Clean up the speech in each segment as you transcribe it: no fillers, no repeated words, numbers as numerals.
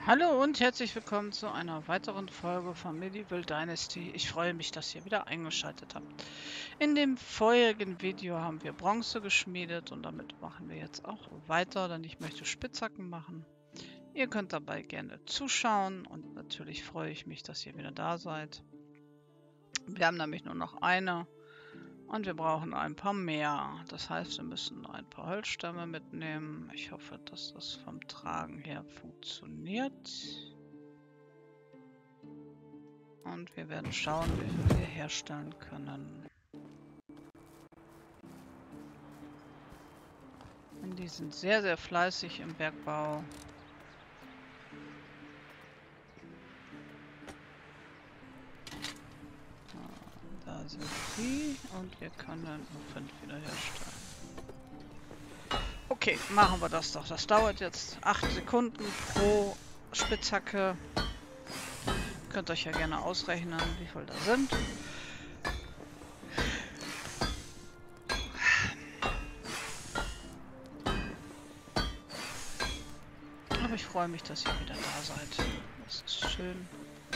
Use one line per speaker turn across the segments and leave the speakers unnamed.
Hallo und herzlich willkommen zu einer weiteren Folge von Medieval Dynasty. Ich freue mich, dass ihr wieder eingeschaltet habt. In dem vorherigen Video haben wir Bronze geschmiedet und damit machen wir jetzt auch weiter, denn ich möchte Spitzhacken machen. Ihr könnt dabei gerne zuschauen und natürlich freue ich mich, dass ihr wieder da seid. Wir haben nämlich nur noch eine und wir brauchen ein paar mehr. Das heißt, wir müssen ein paar Holzstämme mitnehmen. Ich hoffe, dass das vom Tragen her funktioniert. Und wir werden schauen, wie viel wir herstellen können. Und die sind sehr, sehr fleißig im Bergbau. Da sind die und wir können nur 5 wiederherstellen. Okay, machen wir das doch. Das dauert jetzt 8 Sekunden pro Spitzhacke. Könnt euch ja gerne ausrechnen, wie viel da sind. Aber ich freue mich, dass ihr wieder da seid. Das ist schön.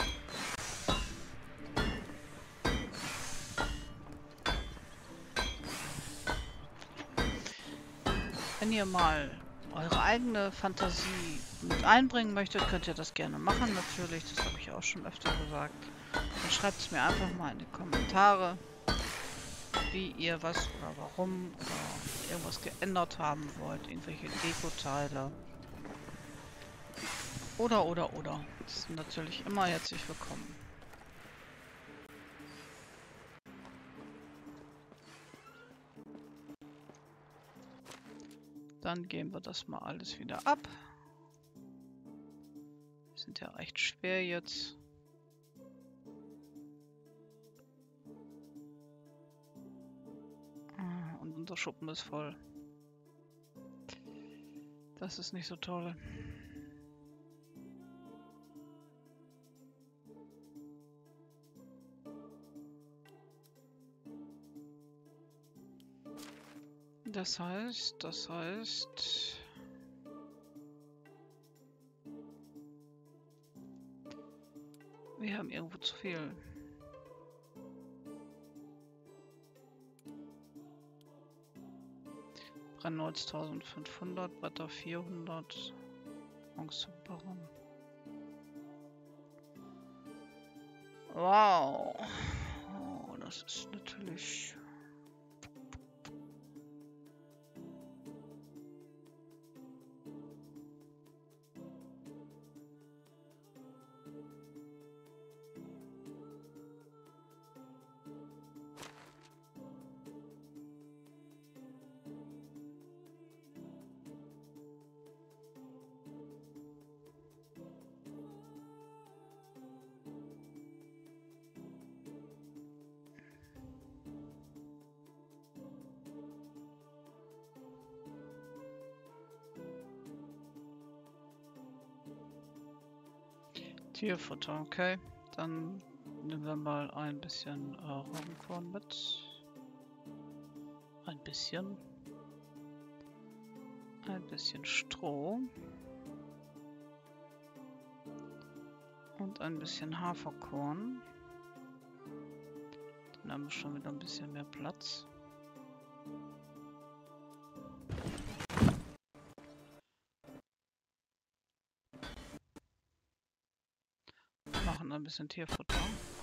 Wenn ihr mal eure eigene Fantasie mit einbringen möchtet, könnt ihr das gerne machen, natürlich. Das habe ich auch schon öfter gesagt. Dann schreibt es mir einfach mal in die Kommentare, wie ihr was oder warum oder irgendwas geändert haben wollt. Irgendwelche Deko-Teile. Oder. Das sind natürlich immer herzlich willkommen. Dann geben wir das mal alles wieder ab. Die sind ja recht schwer jetzt. Und unser Schuppen ist voll. Das ist nicht so toll. Das heißt, wir haben irgendwo zu viel. Brennholz 1500, Bretter 400, Bronzebarren. Wow. Oh, das ist natürlich... Tierfutter, okay. Dann nehmen wir mal ein bisschen Roggenkorn mit. Ein bisschen. Ein bisschen Stroh. Und ein bisschen Haferkorn. Dann haben wir schon wieder ein bisschen mehr Platz. Machen ein bisschen Tierfutter.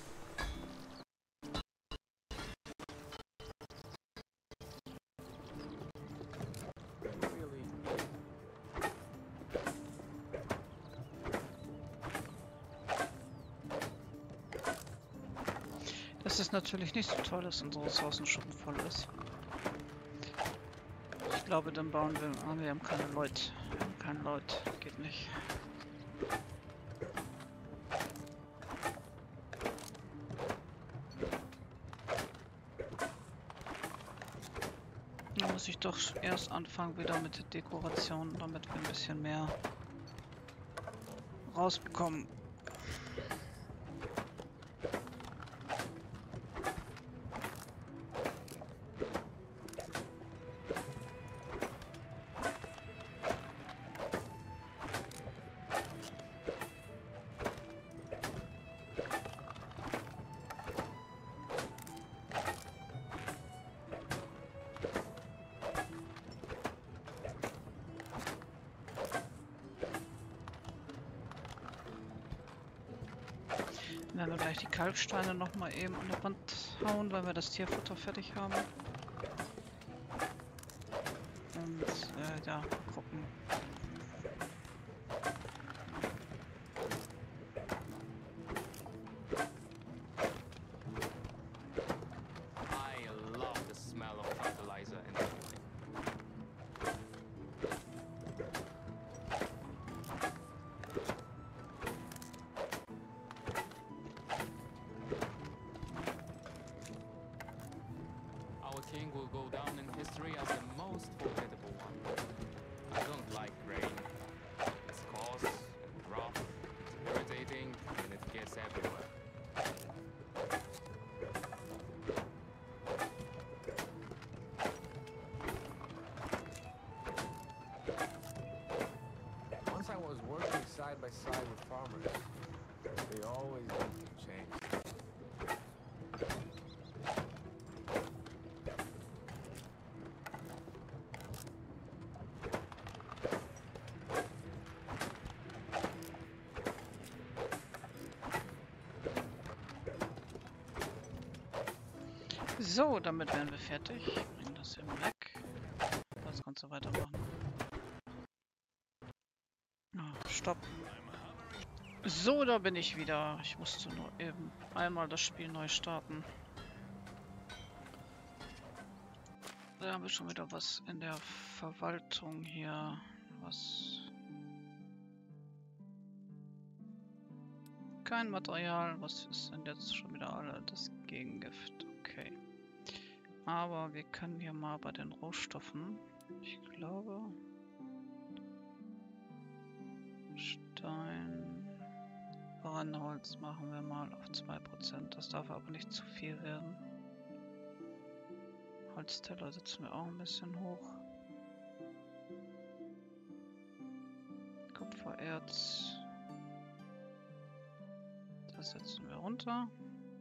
Das ist natürlich nicht so toll, dass unsere Ressourcenschuppen voll ist. Ich glaube, dann bauen wir... Ah, wir haben keine Leute. Wir haben keine Leute. Geht nicht. Da muss ich doch erst anfangen wieder mit der Dekoration, damit wir ein bisschen mehr rausbekommen. Dann werden wir gleich die Kalksteine noch mal eben an der Wand hauen, weil wir das Tierfutter fertig haben. Und ja, gucken.
I love the smell of fertilizer in the morning. Our king will go down in history as the most forgettable one. I don't like rain. It's coarse and rough, it's irritating, and it gets everywhere.
Once I was working side by side with farmers. They always want to change.
So, damit wären wir fertig. Bringen das hier mal weg. Das kannst du weitermachen. Ah, stopp. So, da bin ich wieder. Ich musste nur eben einmal das Spiel neu starten. Da haben wir schon wieder was in der Verwaltung hier. Was? Kein Material. Was ist denn jetzt schon wieder alle? Das Gegengift. Okay. Aber wir können hier mal bei den Rohstoffen. Ich glaube. Stein. Brennholz machen wir mal auf 2%. Das darf aber nicht zu viel werden. Holzteller setzen wir auch ein bisschen hoch. Kupfererz. Das setzen wir runter.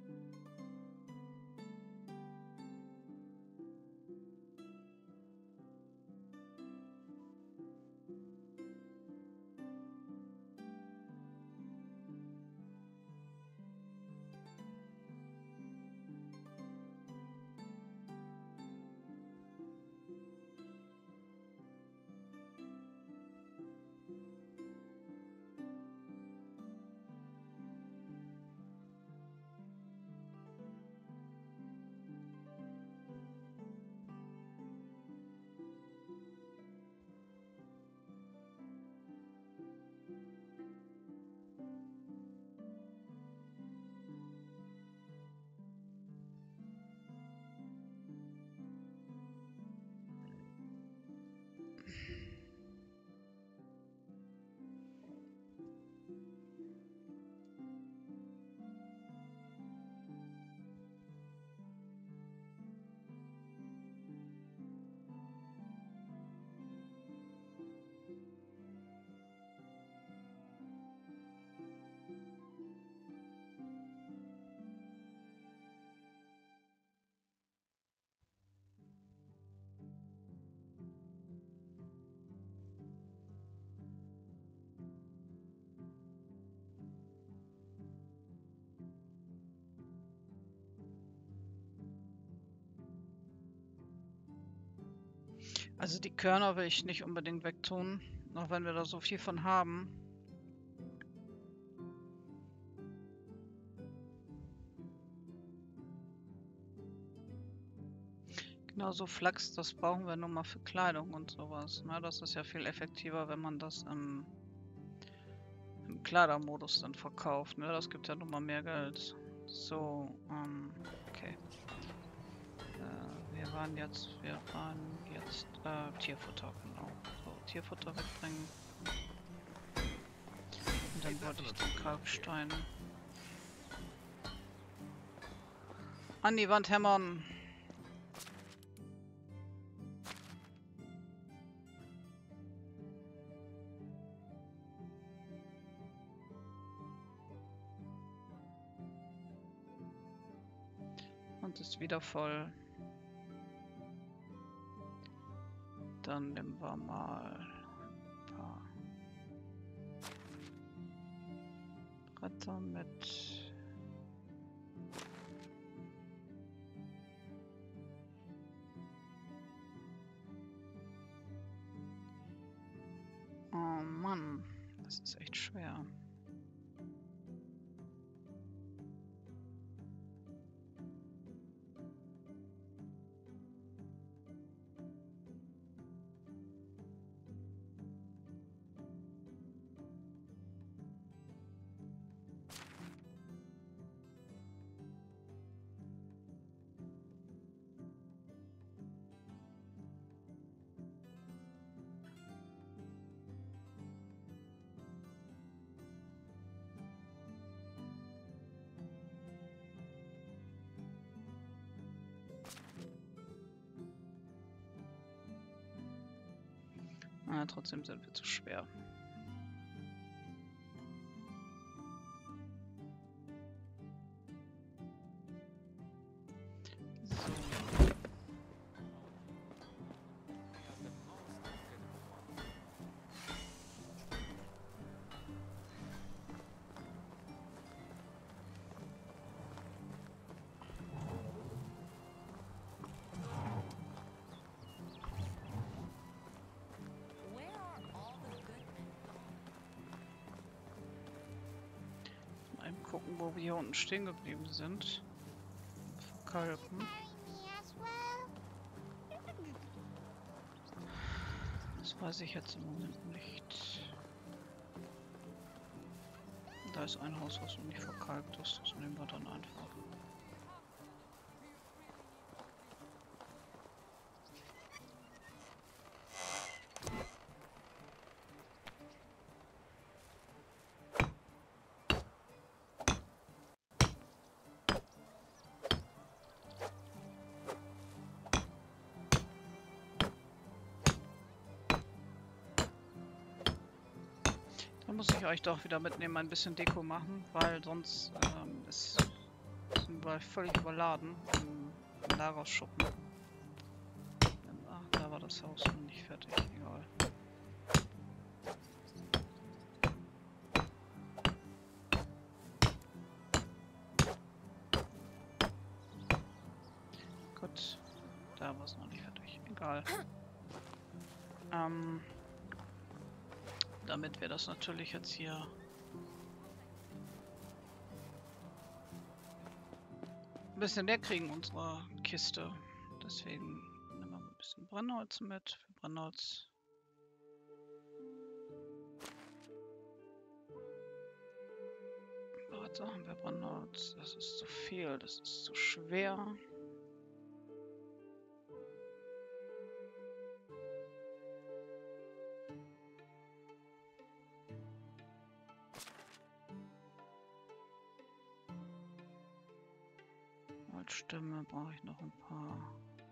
Also die Körner will ich nicht unbedingt wegtun, auch wenn wir da so viel von haben. Genauso Flachs, das brauchen wir nur mal für Kleidung und sowas. Ne? Das ist ja viel effektiver, wenn man das im Kleidermodus dann verkauft. Ne? Das gibt ja nun mal mehr Geld. So, okay. Wir waren jetzt Tierfutter, genau. So, Tierfutter wegbringen. Und dann wollte ich den Kalkstein an die Wand hämmern. Und ist wieder voll. Dann nehmen wir mal ein paar Bretter mit. schwer. Ah, trotzdem sind wir zu schwer. Mal gucken, wo wir hier unten stehen geblieben sind. Verkalken. Das weiß ich jetzt im Moment nicht. Da ist ein Haus, was noch nicht verkalkt ist. Das nehmen wir dann einfach. Da muss ich euch doch wieder mitnehmen, ein bisschen Deko machen, weil sonst sind wir völlig überladen im Lagerschuppen. Ach, da war das Haus noch nicht fertig, egal. Gut, da war es noch nicht fertig, egal. Damit wir das natürlich jetzt hier ein bisschen leer kriegen, unsere Kiste. Deswegen nehmen wir mal ein bisschen Brennholz mit. Für Brennholz. Warte, haben wir Brennholz? Das ist zu viel, das ist zu schwer. Stimme brauche ich noch ein paar.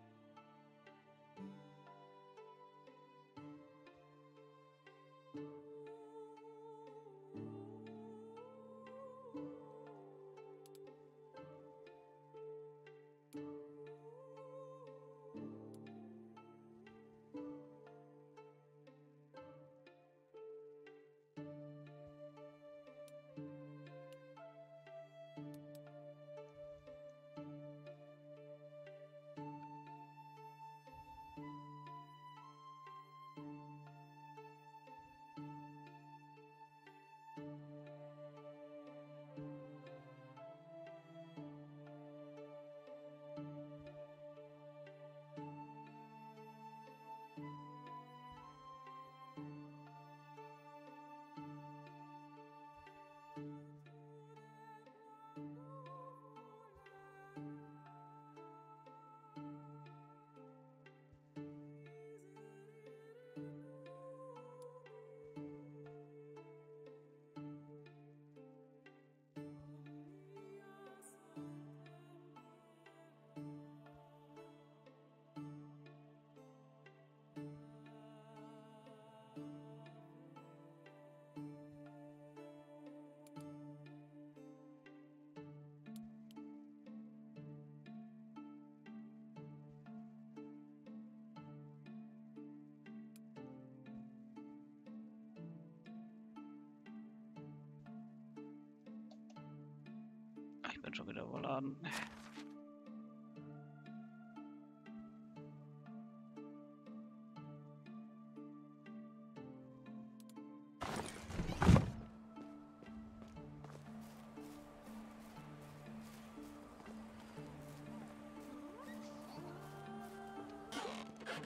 Ich bin schon wieder überladen.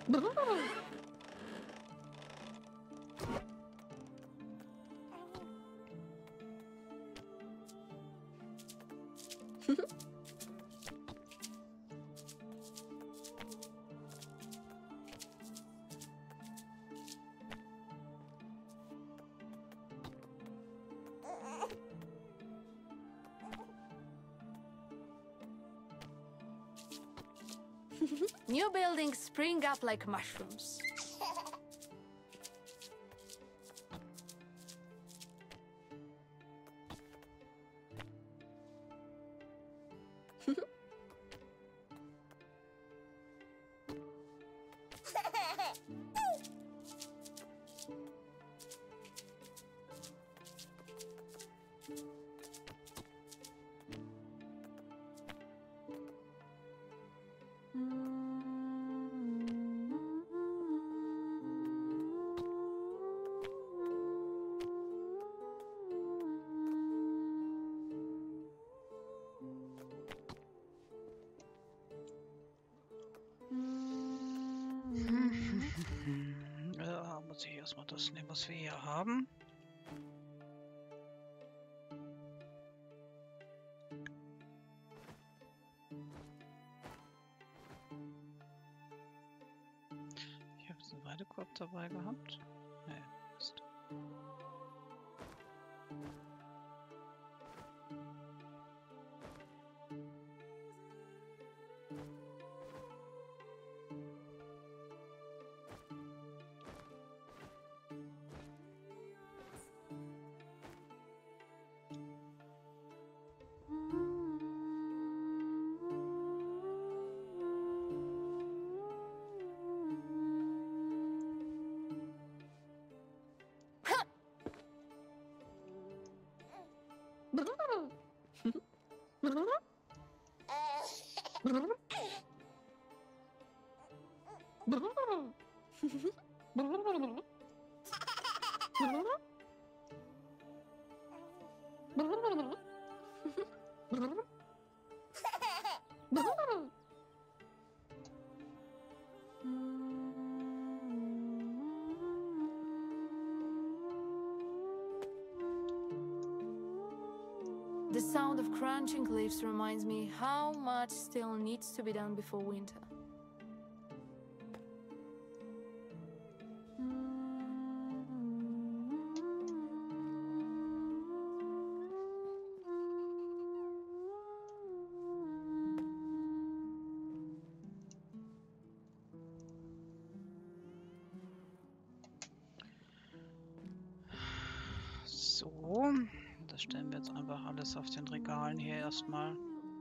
New buildings spring up like mushrooms.
Muss ich erstmal das nehmen, was wir hier haben. Ich habe einen Weidekorb dabei gehabt. Nee, Mist.
The sound of crunching leaves reminds me how much still needs to be done before winter.
So, das stellen wir jetzt einfach alles auf den Regalen hier erstmal.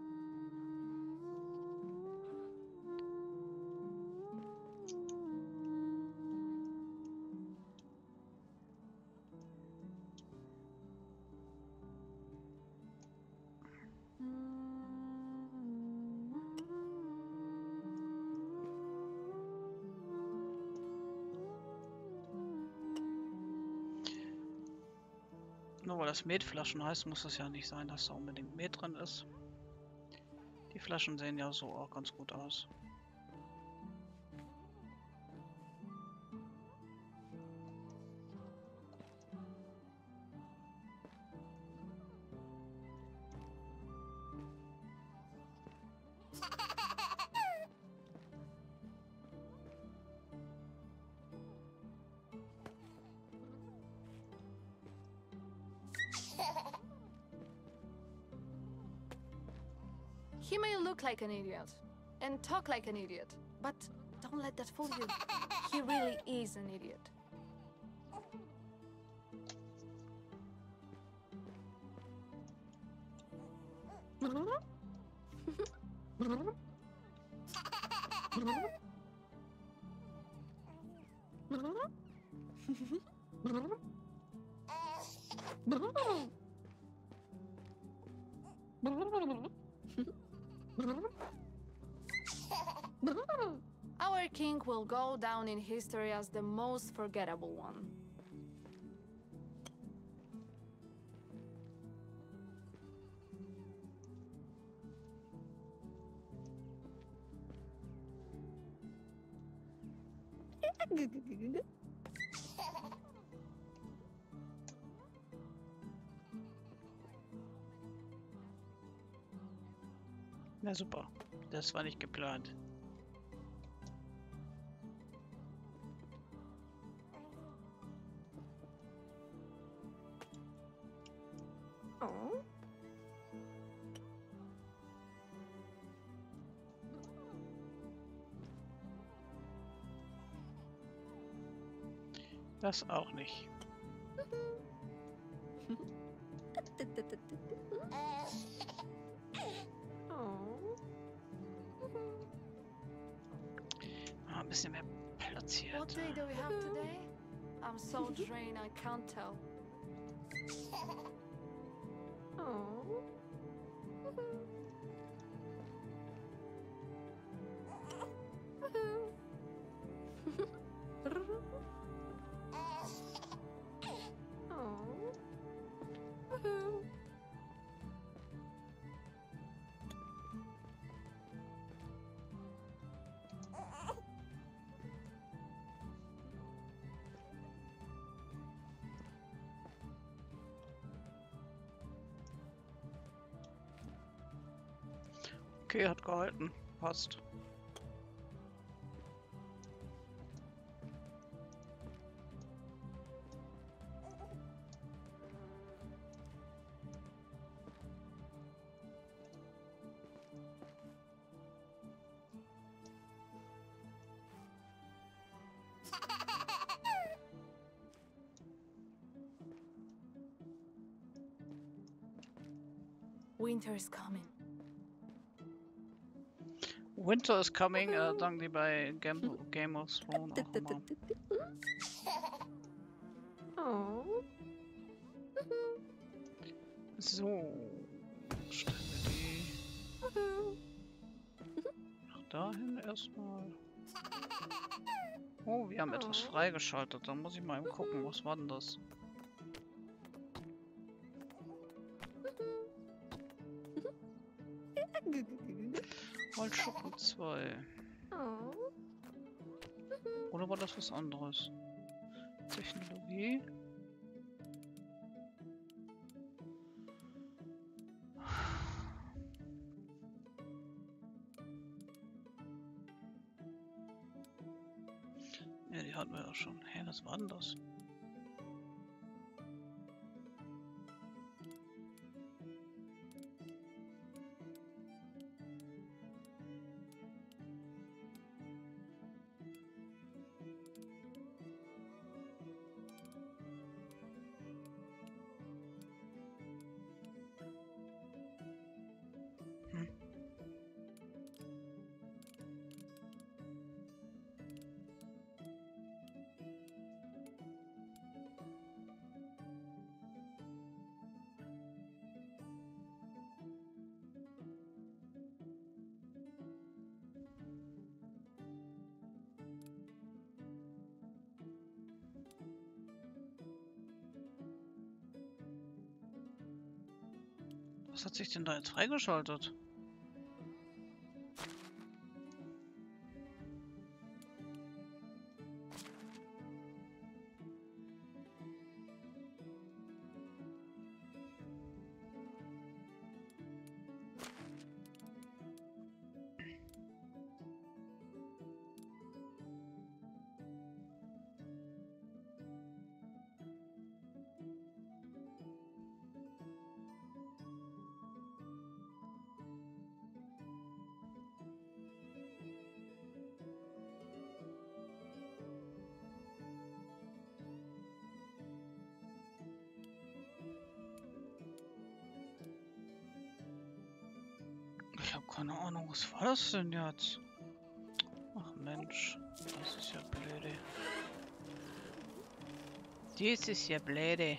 Nur weil das Metflaschen heißt, muss es ja nicht sein, dass da unbedingt Met drin ist. Die Flaschen sehen ja so auch ganz gut aus.
He may look like an idiot and talk like an idiot, but don't let that fool you. He really is an idiot. Our king will go down in history as the most forgettable one.
Na super. Das war nicht geplant.
Oh.
Das auch nicht. Ah, ein bisschen mehr platziert.
What day do we have today? I'm so drained I can't tell. Oh.
Okay, hat gehalten. Passt.
Winter is coming.
Winter is coming, sagen die bei Game of Thrones auch immer.
Oh.
So, stellen wir die nach dahin erstmal. Oh, wir haben etwas freigeschaltet. Da muss ich mal eben gucken, was war denn das? Holzschuppen 2. Oder war das was anderes? Technologie. Ja, die hatten wir ja schon. Hä, was war denn das? Was hat sich denn da jetzt freigeschaltet? Ich habe keine Ahnung, was war das denn jetzt? Ach Mensch, das ist ja blöde. Dies ist ja blöde.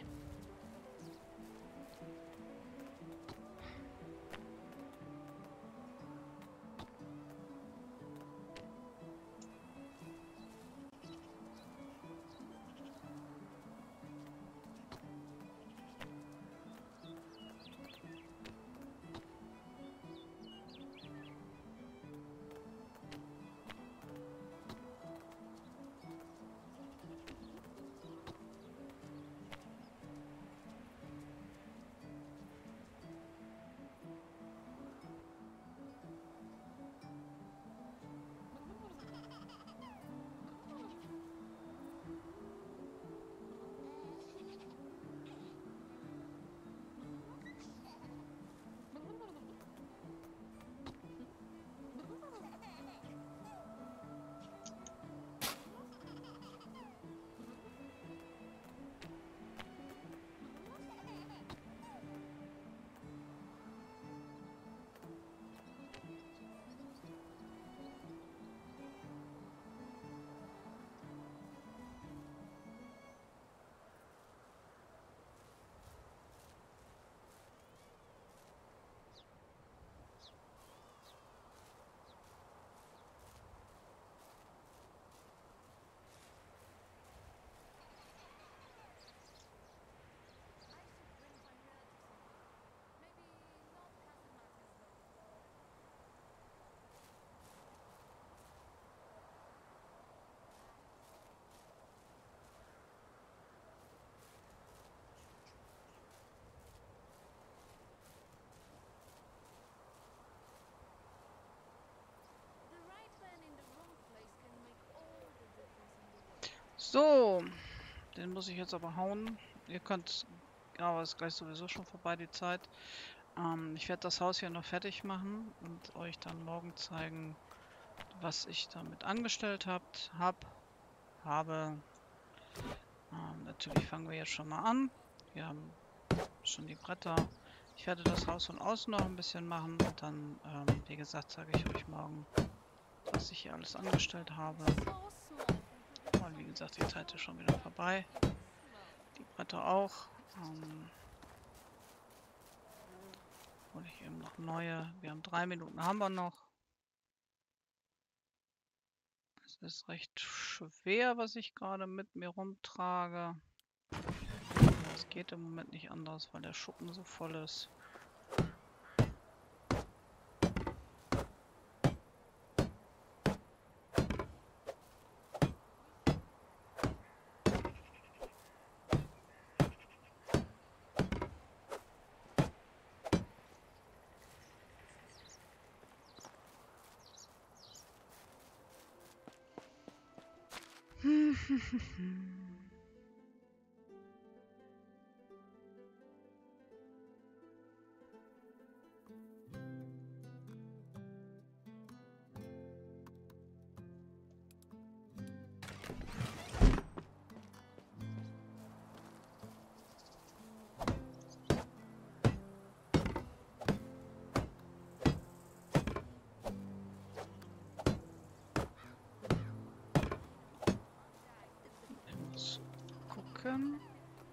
So, den muss ich jetzt aber hauen. Ihr könnt, aber es ist gleich sowieso schon vorbei, die Zeit. Ich werde das Haus hier noch fertig machen und euch dann morgen zeigen, was ich damit angestellt habe. Natürlich fangen wir jetzt schon mal an. Wir haben schon die Bretter. Ich werde das Haus von außen noch ein bisschen machen und dann, wie gesagt, zeige ich euch morgen, was ich hier alles angestellt habe. Und wie gesagt, die Zeit ist schon wieder vorbei. Die Bretter auch. Hole ich eben noch neue. Wir haben 3 Minuten, haben wir noch. Es ist recht schwer, was ich gerade mit mir rumtrage. Es geht im Moment nicht anders, weil der Schuppen so voll ist. Gucken.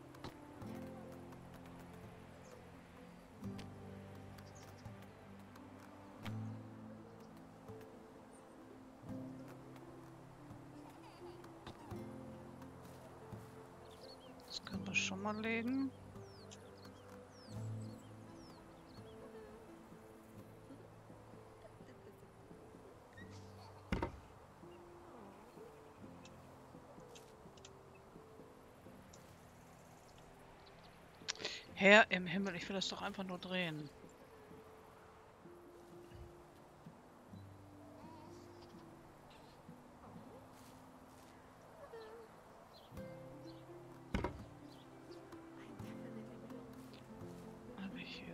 Das können wir schon mal legen. Herr im Himmel, ich will das doch einfach nur drehen. Habe ich hier...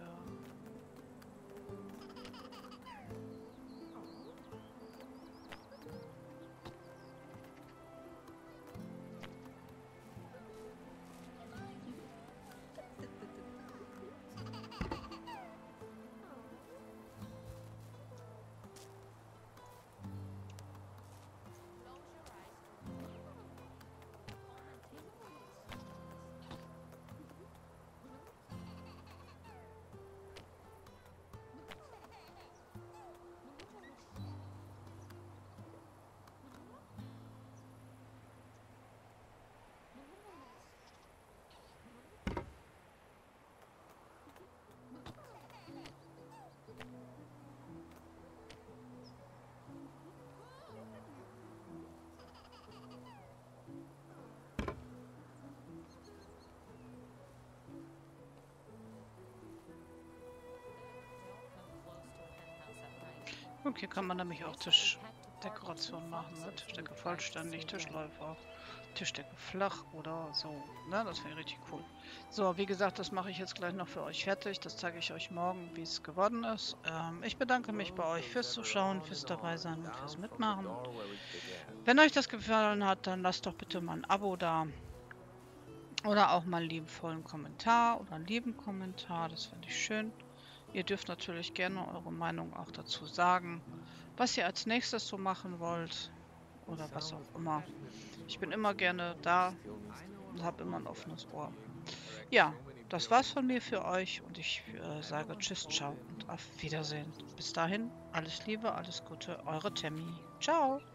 Und hier kann man nämlich auch Tischdekoration machen, ne? Tischdecke vollständig, Tischläufer, Tischdecke flach oder so. Ne? Das wäre richtig cool. So, wie gesagt, das mache ich jetzt gleich noch für euch fertig. Das zeige ich euch morgen, wie es geworden ist. Ich bedanke mich bei euch fürs Zuschauen, fürs Dabeisein und fürs Mitmachen. Wenn euch das gefallen hat, dann lasst doch bitte mal ein Abo da. Oder auch mal einen liebevollen Kommentar oder einen lieben Kommentar. Das finde ich schön. Ihr dürft natürlich gerne eure Meinung auch dazu sagen, was ihr als nächstes so machen wollt oder was auch immer. Ich bin immer gerne da und habe immer ein offenes Ohr. Ja, das war's von mir für euch und ich sage Tschüss, ciao und auf Wiedersehen. Bis dahin, alles Liebe, alles Gute, eure Tammy. Ciao!